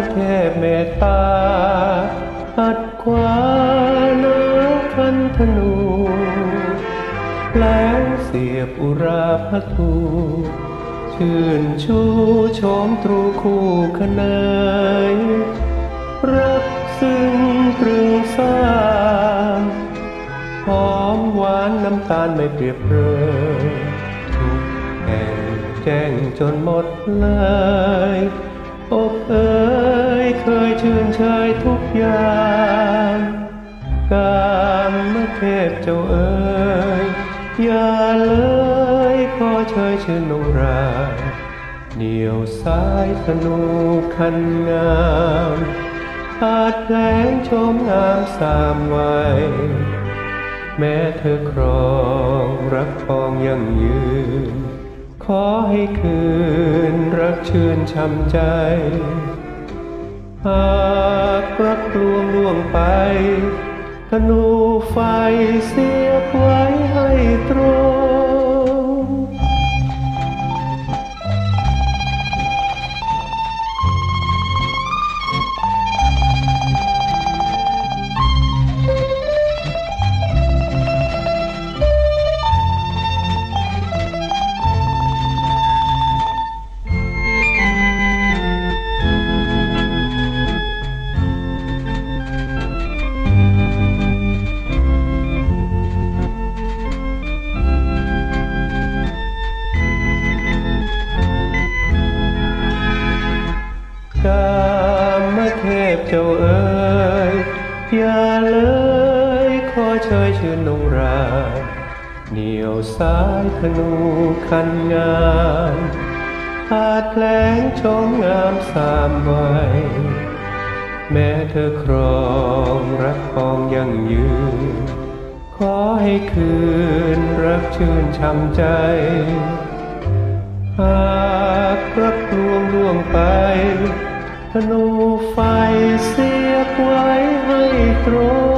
เทพเมตตาหัดขวานาคันธนูแปลงเสียบอุราพทูชื่นชูชมตรูคู่ขนายรักซึ่งตรึงสร้างหอมหวานน้ำตาลไม่เปรียบเลยทุกแห่งแจ้งจนหมดเลยอกเอ๋ยเคยชื่นชายทุกอย่างกามเทพเจ้าเอ๋ยอย่าเลยขอเชยชื่นนงราเหนียวสายธนูคันงามอาจแผลงชมงามสามวัยแม้เธอครองรักปองยั่งยืนขอให้คืนรักชื่นช่ำใจหากรักลวงล่วงไปธนูไฟเสียบไว้ให้ตรงกามเทพเจ้าเอ๋ยอย่าเลยขอเชยชื่นนงราเหนียวสายธนูคันงามอาจแผลงชมงามสามวัยแม้เธอครองรักปองยั่งยืนขอให้คืนรักชื่นช่ำใจหากรักลวงล่วงไปธนูไฟเสียบไว้ให้ตรง